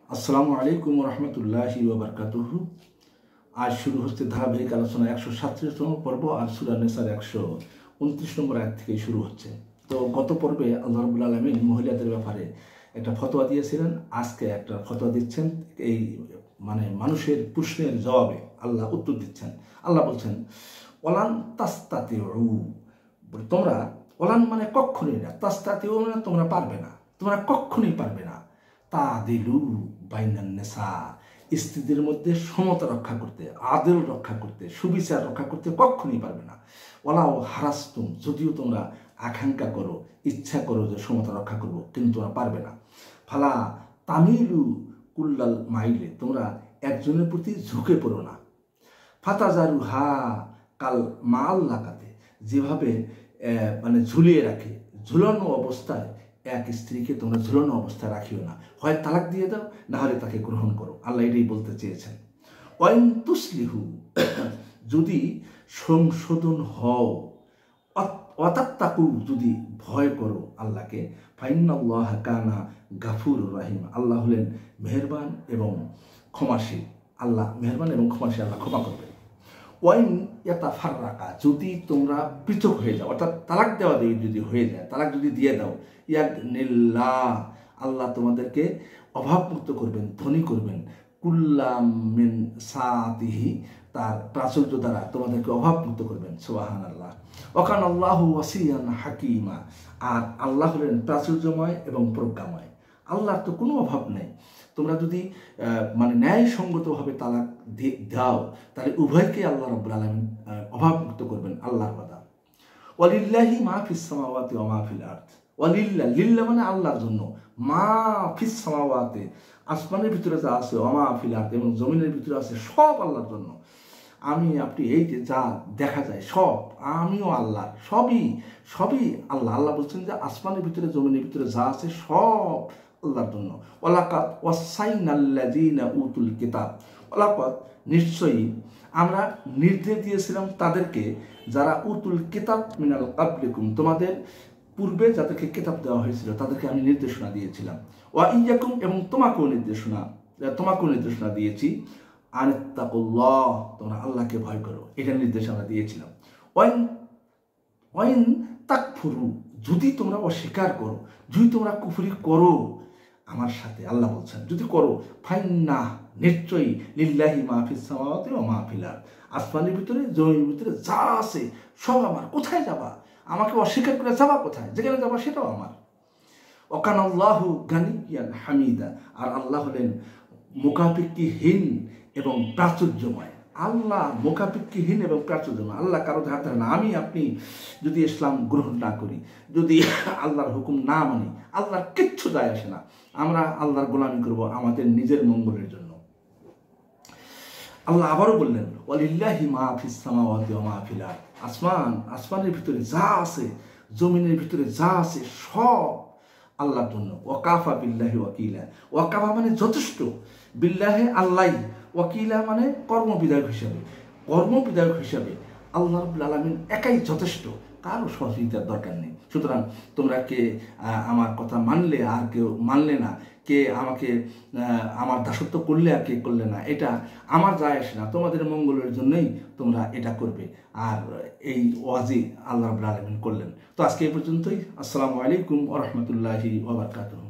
আসসালামু আলাইকুম রহমতুল্লাহি ওয়া বারাকাতুহু। আজ শুরু হচ্ছে ধারাবাহিক আলোচনা 137তম পর্ব, আর সূরা নিসার 129 নম্বর আয়াত থেকে শুরু হচ্ছে। তো গত পর্বে আল্লাহ রাব্বুল আলামিন মহিলাদের ব্যাপারে একটা ফতোয়া দিয়েছিলেন, আজকে একটা ফতোয়া দিচ্ছেন। এই মানুষের প্রশ্নের জবাবে আল্লাহ উত্তর দিচ্ছেন। আল্লাহ বলছেন, ওয়ালান তাস্তাতিউ, তোমরা, ওলান মানে কখনই না, তাস্তাতিউ মানে তোমরা পারবে না, তোমরা কখনই পারবে না তাদিলু বাইনান নিসা, স্ত্রীদের মধ্যে সমতা রক্ষা করতে, আদল রক্ষা করতে, সুবিচার রক্ষা করতে কখনই পারবে না। ওলাও হারাস্তুম, যদিও তোমরা আকাঙ্ক্ষা করো, ইচ্ছা করো যে সমতা রক্ষা করবো, কিন্তু তোমরা পারবে না। ফালা তামিলু কুল্লাল মাইলে, তোমরা একজনের প্রতি ঝুঁকে পড়ো না। ফাতাজারু হা কাল মাল লাগাতে, যেভাবে ঝুলিয়ে রাখে, ঝুলানো অবস্থায় এক স্ত্রীকে তোমরা ঝুলানো অবস্থায় রাখিও না, হয় তালাক দিয়ে দাও, না হলে তাকে গ্রহণ করো। আল্লাহ এটাই বলতে চেয়েছেন। ওয়াইন তুসলিহু, যদি সংশোধন হও, ওয়াতাত্তাকু, যদি ভয় করো আল্লাহকে, ফাইন্নাল্লাহ কানা গাফুর রাহিম, আল্লাহ হলেন মেহেরবান এবং ক্ষমাশীল। আল্লাহ মেহেরবান এবং ক্ষমাশীল, আল্লাহ ক্ষমা করবেন। ওয়াইন ইয়াতাফাররাকা, যদি তোমরা পৃথক হয়ে যাও, অর্থাৎ তালাক দেওয়া যদি হয়ে যায়, তালাক যদি দিয়ে দাও, ইয়াগনিল্লাহ, আল্লাহ তোমাদেরকে অভাবমুক্ত করবেন, ধনী করবেন। কুল্লাম মিন সাতিহি, তার প্রাচুর্য দ্বারা তোমাদেরকে অভাবমুক্ত করবেন। সুবহানাল্লাহ। ওয়াকান আল্লাহু ওয়াসিয়ান হাকিমা, আর আল্লাহ হলেন প্রাচুর্যময় এবং প্রজ্ঞাময়। আল্লাহর তো কোনো অভাব নেই। তোমরা যদি ন্যায়সঙ্গতভাবে তালাক দাও, তাহলে উভয়কে আল্লাহ রাব্বুল আলামিন অভাবমুক্ত করবেন। আল্লাহর কথা। ওয়ালিল্লাহি মা ফিস সামাওয়াতি ওয়া মা ফিল আরদ, ওয়ালিল্লাহ, লিল্লাহ মানে আল্লাহর জন্য, মা ফিস সামাওয়াতি, আসমানের ভিতরে যা আছে, ওয়া মা ফিল আরদ, এবং জমিনের ভিতরে আছে, সব আল্লাহর জন্য। আমি আপনি এই যে যা দেখা যায় সব, আমিও আল্লাহ, সবই আল্লাহ। আল্লাহ বলছেন যে আসমানের ভিতরে জমিনের ভিতরে যা আছে সব আল্লাহর জন্য। ওয়ালাকাত ওয়াসাইনাল্লাযীনা উতুল কিতাব, ওয়ালাকাত নিশ্চয়ই আমরা নির্দেশ দিয়েছিলাম তাদেরকে, যারা উতুল কিতাব মিনাল ক্বাবলিকুম, তোমাদের পূর্বে যাদেরকে কিতাব দেওয়া হয়েছিল তাদেরকে আমি নির্দেশনা দিয়েছিলাম। ওয়া ইয়্যাকুম, এবং তোমাকেও নির্দেশনা দিয়েছি। আনিত্তাকুল্লাহ, তোমরা আল্লাহকে ভয় করো, এটা নির্দেশ আমরা দিয়েছিলাম। ওয়াইন তাকফুরু, যদি তোমরা অস্বীকার করো, যদি তোমরা কুফরি করো আমার সাথে, আল্লাহ বলছেন যদি করো, ফাইন্না, নিশ্চয়ই, লিল্লাহি মা ফিস সামাওয়াতি ওয়া মা ফিল আরদ, আসমানের ভিতরে জমির ভিতরে যা আছে সব আমার। কোথায় যাবা? আমাকে অস্বীকার করে যাবা কোথায়? যেখানে যাবা সেটাও আমার। ওয়াকান আল্লাহু গানিয়ান হামিদা, আর আল্লাহ হলেন মোকাবিকিহীন এবং প্রাচুর্যময়। আল্লাহ মোকাবিকিহীন এবং প্রাচুর্যময়, আল্লাহ কারো ধার ধারে না। আমি আপনি যদি ইসলাম গ্রহণ না করি, যদি আল্লাহর হুকুম না মানি, আল্লাহর কিচ্ছু যায় আসে না। আমরা আল্লাহর গোলামি করব আমাদের নিজের মঙ্গলের জন্য। আল্লাহ আবারও বললেন, ওয়ালিল্লাহি মা ফিস সামাওয়াতি ওয়া মা ফিল আরদ, আসমানের ভিতরে যা আছে, জমিনের ভিতরে যা আছে সব আল্লাহর জন্য। ওয়াকাফা বিল্লাহি ওয়াকিলা, ওয়াকাফা মানে যথেষ্ট, বিল্লাহে আল্লাহ, ওয়াকিলা মানে কর্মবিধায়ক হিসাবে আল্লাহ রাব্বুল আলামিন একাই যথেষ্ট, কারো সহযোগিতার দরকার নেই। সুতরাং তোমরা কে আমার কথা মানলে আর কেউ মানলে না, কে আমাকে আমার দাসত্ব করলে আর কে করলে না, এটা আমার যায় আসে না। তোমাদের মঙ্গলের জন্যই তোমরা এটা করবে। আর এই ওয়াজি আল্লাহ রাব্বুল আলামিন করলেন। তো আজকে এই পর্যন্তই। আসসালামু আলাইকুম ওয়া রাহমাতুল্লাহি ওয়া বারাকাতুহু।